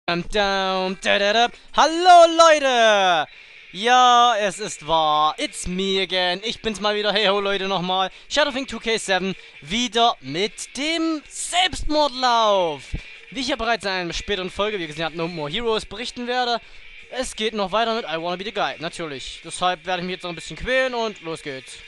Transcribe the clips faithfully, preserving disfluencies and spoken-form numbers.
Dum, dum, da, da, da. Hallo Leute! Ja, es ist wahr. It's me again. Ich bin's mal wieder. Hey ho Leute nochmal. Shadowfing two K seven. Wieder mit dem Selbstmordlauf. Wie ich ja bereits in einer späteren Folge, wie ihr gesehen habt, No More Heroes berichten werde. Es geht noch weiter mit I Wanna Be the Guy. Natürlich. Deshalb werde ich mich jetzt noch ein bisschen quälen und los geht's.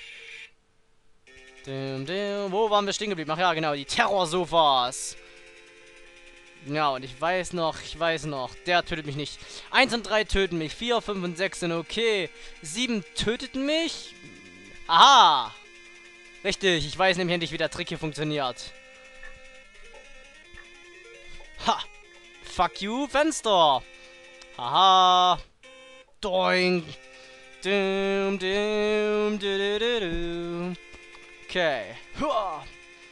Dum, dum. Wo waren wir stehen geblieben? Ach ja, genau. Die Terrorsofas. Ja, und ich weiß noch, ich weiß noch, der tötet mich nicht. eins und drei töten mich, vier, fünf und sechs sind okay. sieben töteten mich. Aha! Richtig, ich weiß nämlich endlich, wie der Trick hier funktioniert. Ha! Fuck you, Fenster! Haha! Doing! Dum, dum, du, du, du, du. Okay. Hua.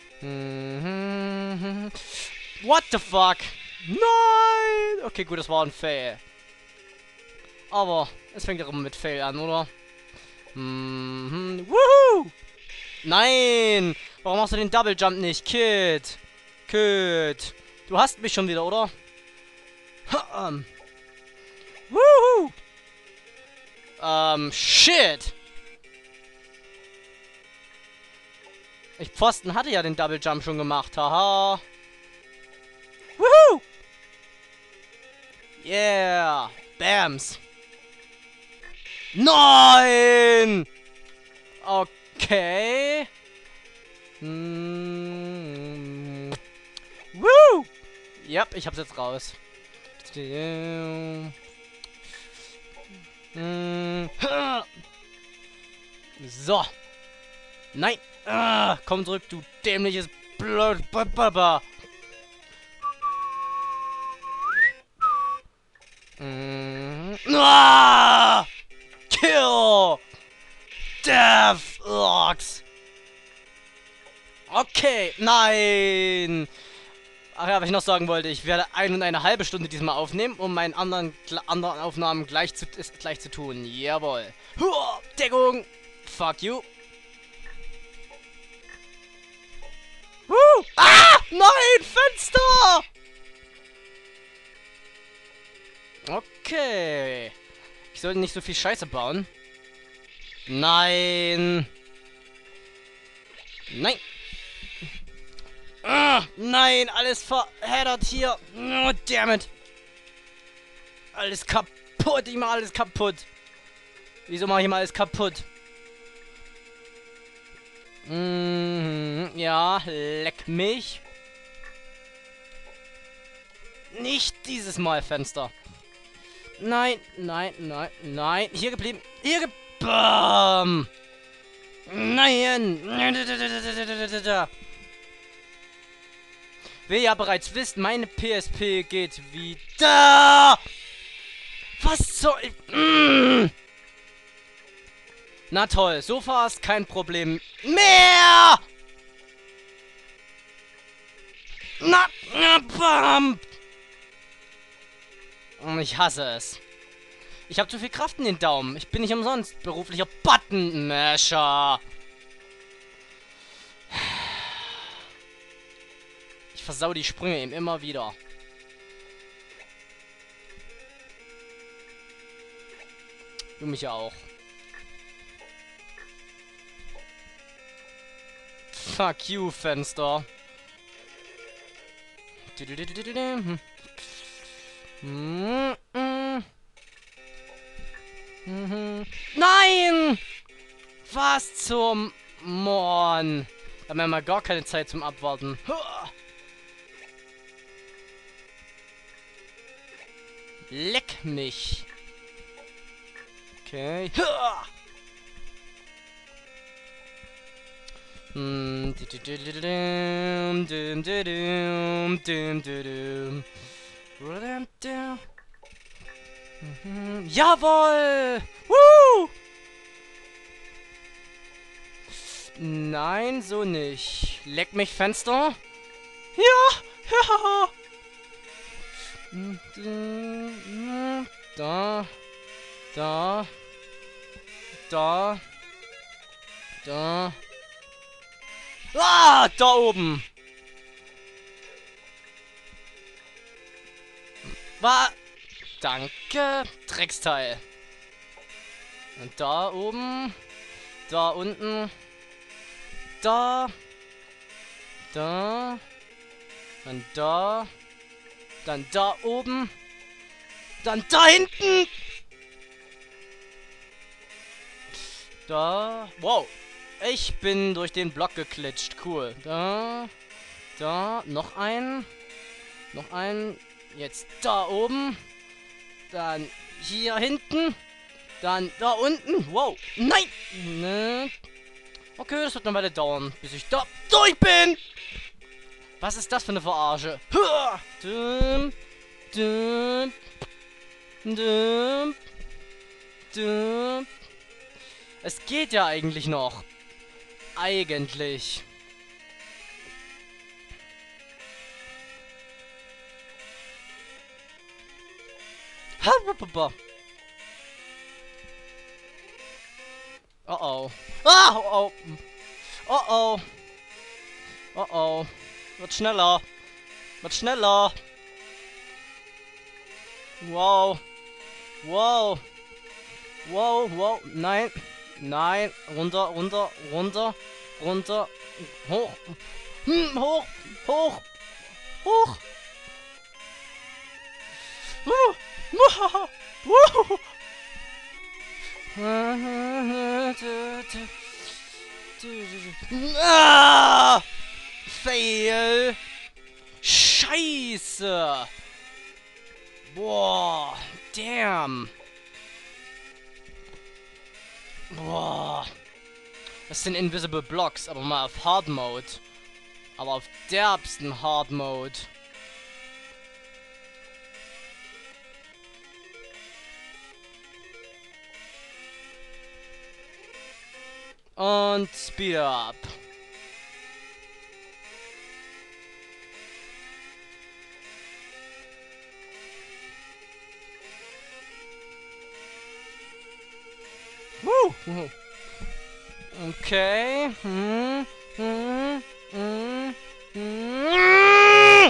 Mhm. What the fuck? Nein! Okay, gut, das war ein Fail. Aber es fängt ja immer mit Fail an, oder? Mhm. Woohoo! Nein! Warum machst du den Double Jump nicht? Kid! Kid! Du hast mich schon wieder, oder? Ha, ähm. Woohoo! Ähm, shit! Ich Pfosten hatte ja den Double Jump schon gemacht, haha. Woohoo! Yeah! Bams! Nein! Okay. Mm. Woo! Yep, ich hab's jetzt raus. Mm. So. Nein! Ah, komm zurück, du dämliches Blöd. Mm. Ah! Kill! Death! Locks! Okay, nein! Ach ja, was ich noch sagen wollte, ich werde ein und eine halbe Stunde diesmal aufnehmen, um meinen anderen, anderen Aufnahmen gleich zu, ist, gleich zu tun. Jawohl. Huah, Deckung! Fuck you! Woo! Ah! Nein! Fenster! Okay. Ich sollte nicht so viel Scheiße bauen. Nein. Nein. Ah, nein, alles verheddert hier. Oh, damn it. Alles kaputt. Ich mach alles kaputt. Wieso mache ich mal alles kaputt? Mm, ja, leck mich. Nicht dieses Mal, Fenster. Nein, nein, nein, nein. Hier geblieben. Hier geblieben. Bam. Nein. Wie ihr ja bereits wisst, meine P S P geht wieder. Was soll ich? Mm. Na toll, Sofa ist kein Problem mehr. Na, na, bam. Ich hasse es. Ich habe zu viel Kraft in den Daumen. Ich bin nicht umsonst beruflicher Button-Masher. Ich versau die Sprünge eben immer wieder. Du mich ja auch. Fuck you, Fenster. Mm -mm. Mhm. Nein! Was zum Morn? Da haben wir mal gar keine Zeit zum Abwarten. Huah. Leck mich. Okay. Huah. Hm. Mhm. Jawohl! Woo! Nein, so nicht. Leck mich, Fenster. Ja! Ja! Da. Da. Da. Da. Ah! Da oben! War. Danke. Drecksteil. Und da oben. Da unten. Da. Da. Dann da. Dann da oben. Dann da hinten. Da. Wow. Ich bin durch den Block geklitscht. Cool. Da. Da. Noch ein. Noch ein. Jetzt da oben. Dann hier hinten. Dann da unten. Wow. Nein. Ne. Okay, das wird eine Weile dauern, bis ich da durch bin. Was ist das für eine Verarsche? Dum, dum, dum, dum. Es geht ja eigentlich noch. Eigentlich. Oh oh. Ah, oh oh. Oh oh. Oh oh. Wird schneller. Wird schneller. Wow. Wow. Wow, wow. Nein. Nein. Runter, runter, runter, runter. Hoch. Hm, hoch, hoch, hoch. Uh. Uh. Ah! Fail! Scheiße! Boah! Damn! Boah! Das sind Invisible Blocks, aber mal auf Hard Mode. Aber auf derbsten Hard Mode. Und Speed Up. Woo. Okay. Hm. Hm. Hm. Hm.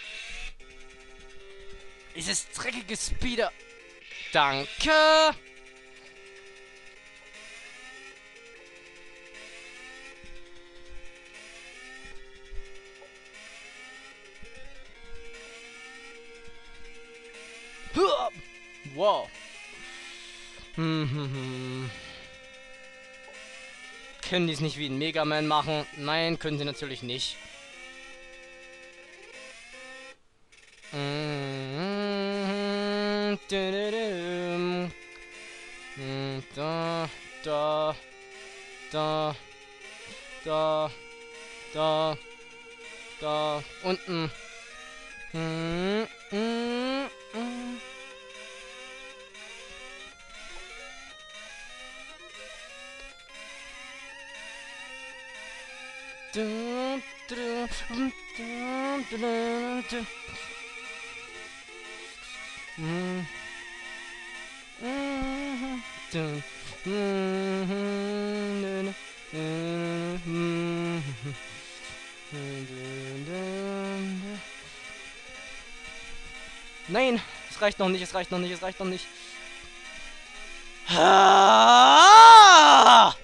Dieses dreckige Speeder. Danke. Wow. Hm, hm, hm. Können die es nicht wie ein Mega Man machen? Nein, können sie natürlich nicht. Da, da, da, da, da, da, unten. Hm, hm, hm. Nein, es reicht noch nicht, es reicht noch nicht, es reicht noch nicht. Haha!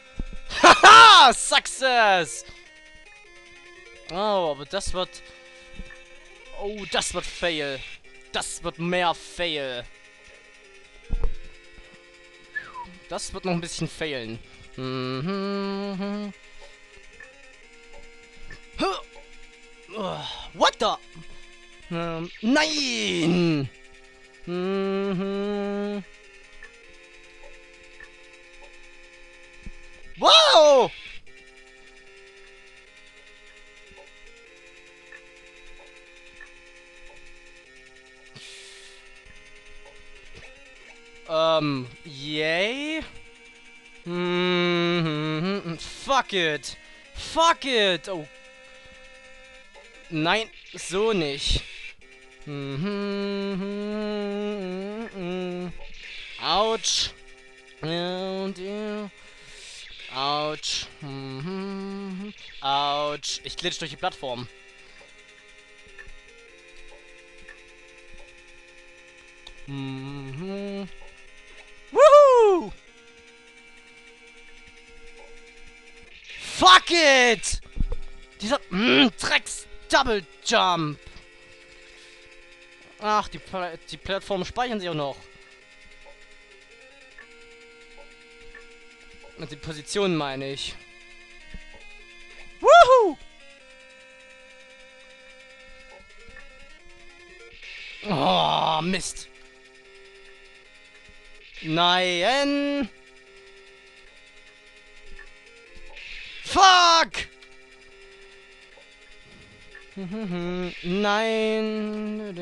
Success! Oh, aber das wird... Oh, das wird Fail. Das wird mehr Fail. Das wird noch ein bisschen failen. Mhm. What the? Ähm, nein! Mhm. Wow! Ähm, yay? Mm-hmm. Fuck it. Fuck it. Oh. Nein, so nicht. Mm-hmm. Autsch. Autsch. Mm-hmm. Autsch. Ich glitsch durch die Plattform. Mhm. Woohoo! Fuck it! Dieser mm, Drecks Double Jump. Ach, die, Pla die Plattformen speichern sich auch noch. Und die Position meine ich. Woohoo! Oh, Mist. Nein. Fuck! Nein.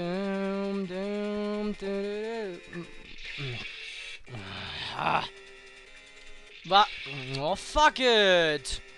Ah. Wa oh, fuck it.